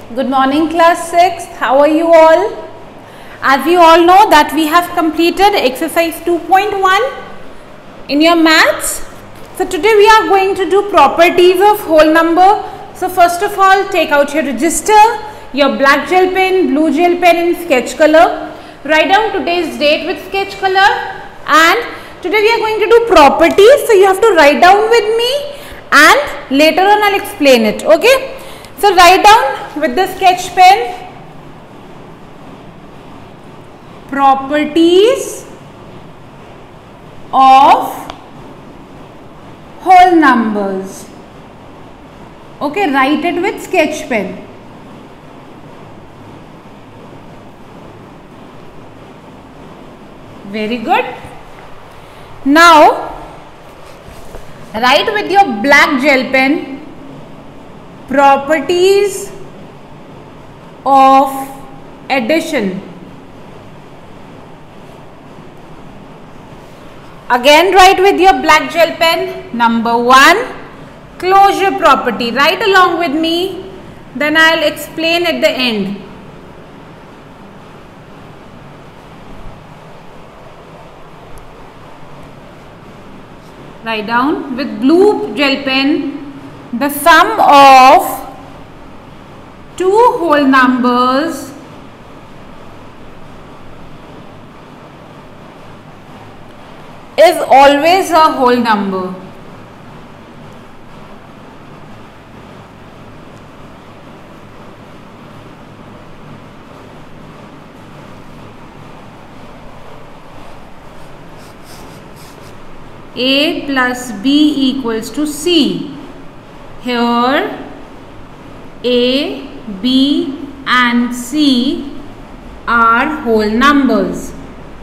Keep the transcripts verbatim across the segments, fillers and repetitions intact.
Good morning class six. How are you all? As you all know that we have completed exercise two point one in your maths. So today we are going to do properties of whole number. So first of all, take out your register, your black gel pen, blue gel pen in sketch color. Write down today's date with sketch color, and today we are going to do properties. So you have to write down with me and later on I'll explain it. Okay. So write down with the sketch pen properties of whole numbers. Okay, write it with sketch pen. Very good. Now write with your black gel pen properties of addition. Again write with your black gel pen. Number one, closure property. Write along with me, then I'll explain at the end. Write down with blue gel pen the sum of two whole numbers is always a whole number. A plus B equals to C. Here A, B and C are whole numbers.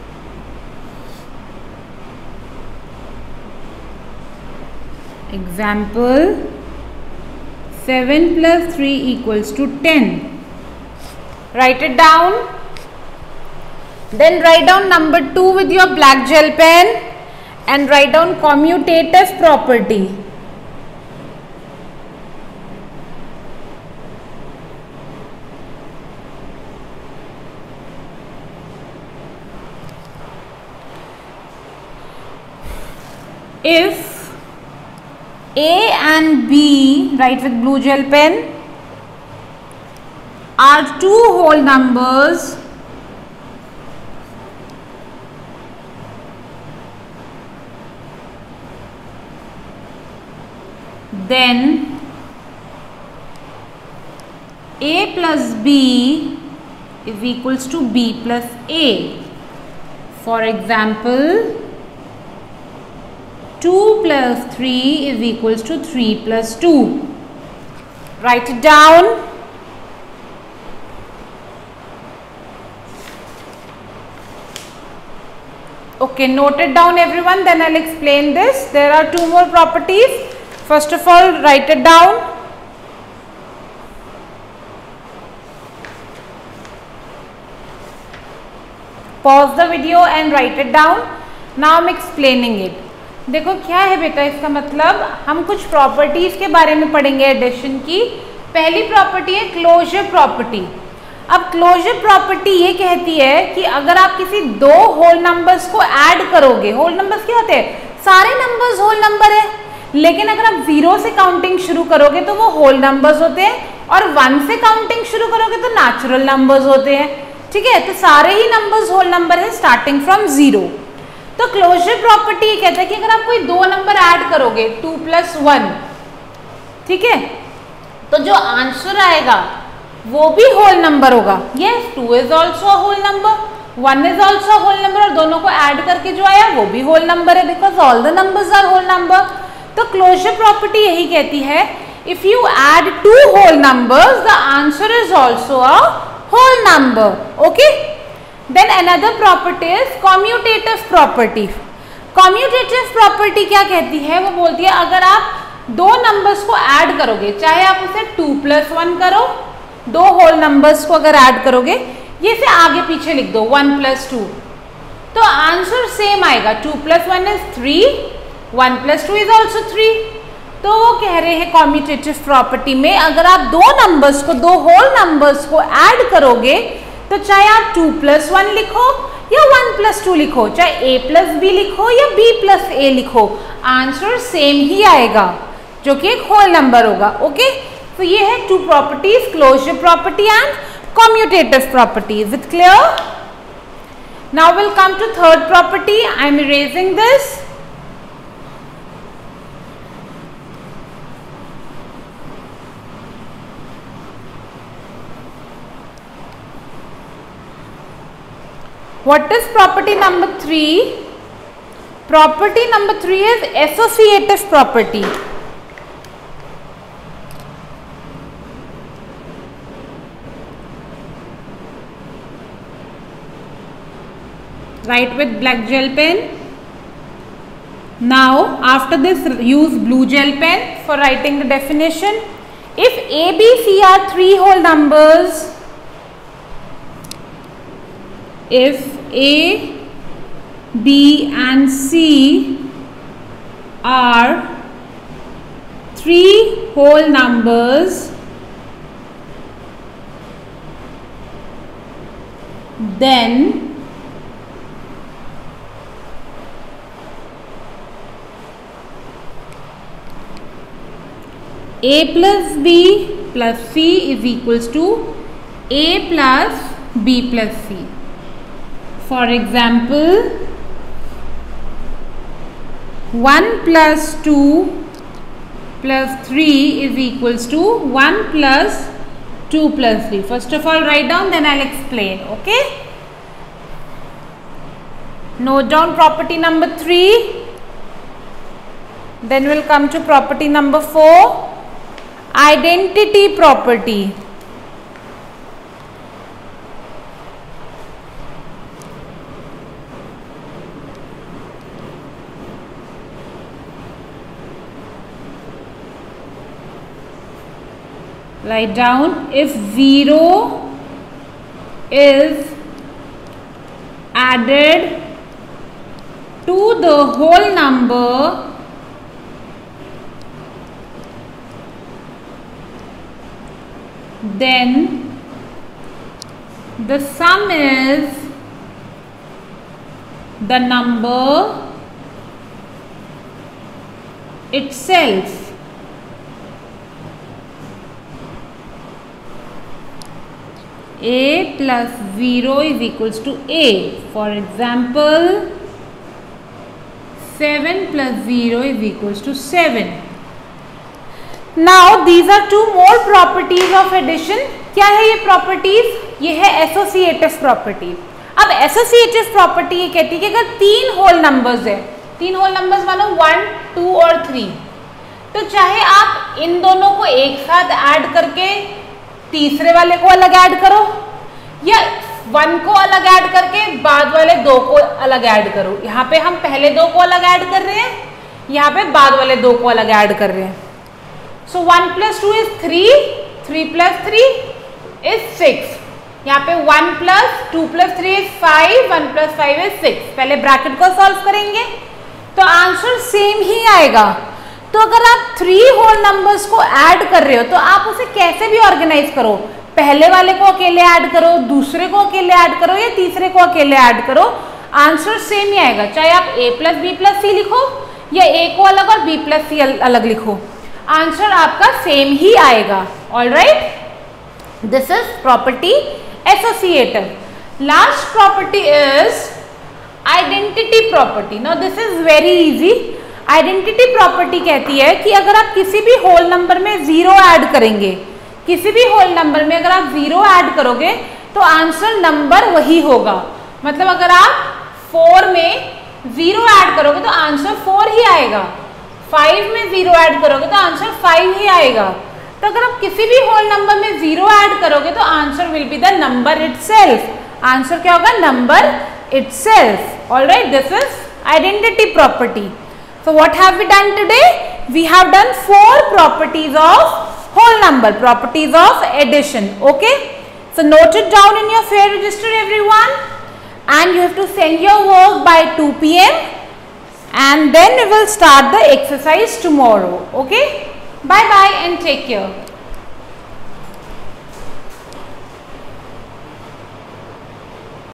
Example, seven plus three equals to ten. Write it down. Then write down number two with your black gel pen and write down commutative property. If A and B, write with blue gel pen, are two whole numbers, then A plus B is equals to B plus A. For example, two plus three is equals to three plus two. Write it down. Okay, note it down everyone, then I'll explain this. There are two more properties. First of all, write it down. Pause the video and write it down. Now I'm explaining it. देखो क्या है बेटा इसका मतलब, हम कुछ properties के बारे में पढ़ेंगे एडिशन की. पहली प्रॉपर्टी है क्लोजर प्रॉपर्टी. अब क्लोजर प्रॉपर्टी ये कहती है कि अगर आप किसी दो होल नंबर्स को ऐड करोगे, होल नंबर्स क्या होते हैं, सारे नंबर्स होल नंबर है, लेकिन अगर आप जीरो से काउंटिंग शुरू करोगे तो वो होल नंबर्स होते हैं, और वन से काउंटिंग शुरू करोगे तो नेचुरल नंबर्स होते हैं. ठीक है, तो सारे ही नंबर्स होल नंबर है स्टार्टिंग फ्रॉम जीरो. तो क्लोजर प्रॉपर्टी ये कहता है कि अगर आप कोई दो नंबर ऐड करोगे, टू प्लस वन, ठीक है, तो जो आंसर आएगा वो भी होल नंबर होगा. Yes, two is also a whole number, one is also a whole number, और दोनों को ऐड करके जो आया वो भी होल नंबर है, because all the numbers are whole number. तो क्लोजर प्रॉपर्टी यही कहती है, if you add two whole numbers the answer is also a whole number. Okay. Then another property is commutative property. Commutative property क्या कहती है, वो बोलती है अगर आप दो नंबर्स को ऐड करोगे, चाहे आप उसे टू प्लस वन करो, दो होल नंबर्स को अगर ऐड करोगे, ये से आगे पीछे लिख दो वन प्लस टू, तो आंसर सेम आएगा. Two plus one is three, one plus two is also three. तो वो कह रहे हैं कॉम्यूटेटिव प्रॉपर्टी में अगर आप दो नंबर्स को, दो होल नंबर्स को ऐड करोगे तो चाहे आप टू प्लस वन लिखो या वन प्लस टू लिखो, चाहे ए प्लस बी लिखो या बी प्लस ए लिखो, आंसर सेम ही आएगा जो कि एक होल नंबर होगा। ओके, तो ये है two properties, closure property and commutative property. Is it clear? Now will come to third property. I am erasing this. What is property number three? Property number three is associative property. Write with black gel pen. Now after this use blue gel pen for writing the definition. If A, B, C are three whole numbers, if A, B and C are three whole numbers, then A plus B plus C is equals to A plus B plus C. For example, one plus two plus three is equals to one plus two plus three. First of all write down, then I'll explain. Okay, note down property number three. Then we'll come to property number four, identity property. Write down, if zero is added to the whole number, then the sum is the number itself. A plus zero is equals to A. For example, seven plus zero is equals to seven. Now these are two more properties of addition. क्या है ये properties? ये है associative property. अब associative property ये कहती है कि अगर तीन whole numbers है, तीन whole numbers मानो वन, टू और थ्री, तो चाहे आप इन दोनों को एक साथ ऐड करके तीसरे वाले को अलग ऐड करो या वन को अलग ऐड करके बाद वाले दो को अलग ऐड करो। यहाँ पे हम पहले दो को अलग ऐड कर रहे हैं, यहाँ पे बाद वाले दो को अलग ऐड कर रहे हैं। So one plus two is three, three plus three is six. यहाँ पे one plus two plus three is five, one plus five is six. पहले ब्रैकेट को सॉल्व करेंगे तो आंसर सेम ही आएगा। तो अगर आप थ्री होल नंबर्स को ऐड कर रहे हो तो आप उसे कैसे भी ऑर्गेनाइज करो, पहले वाले को अकेले ऐड करो, दूसरे को अकेले ऐड करो या तीसरे को अकेले ऐड करो, आंसर सेम ही आएगा। चाहे आप a plus B plus C लिखो या a को अलग और b प्लस सी अलग लिखो, आंसर आपका सेम ही आएगा। All right, this is property associative. Last property is identity property. Now this is very easy. Identity property कहती है कि अगर आप किसी भी होल नंबर में जीरो ऐड करेंगे, किसी भी होल नंबर में अगर आप जीरो ऐड करोगे तो आंसर नंबर वही होगा। मतलब अगर आप फोर में जीरो ऐड करोगे तो आंसर फोर ही आएगा, फाइव में जीरो ऐड करोगे तो आंसर फाइव ही आएगा। तो अगर आप किसी भी होल नंबर में जीरो ऐड करोगे तो answer will be the number itself. Answer क्या होगा? Number itself. All right, this is identity property. So what have we done today? We have done four properties of whole number, properties of addition. Okay, so note it down in your fair register everyone, and you have to send your work by two p m and then we will start the exercise tomorrow. Okay, bye bye and take care.